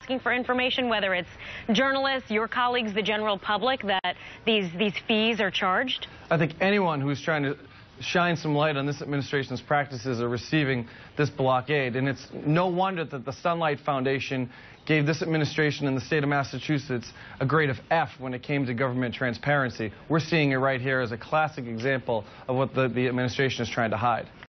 asking for information, whether it's journalists, your colleagues, the general public, that these fees are charged? I think anyone who's trying to shine some light on this administration's practices are receiving this blockade. And it's no wonder that the Sunlight Foundation gave this administration in the state of Massachusetts a grade of F when it came to government transparency. We're seeing it right here as a classic example of what the administration is trying to hide.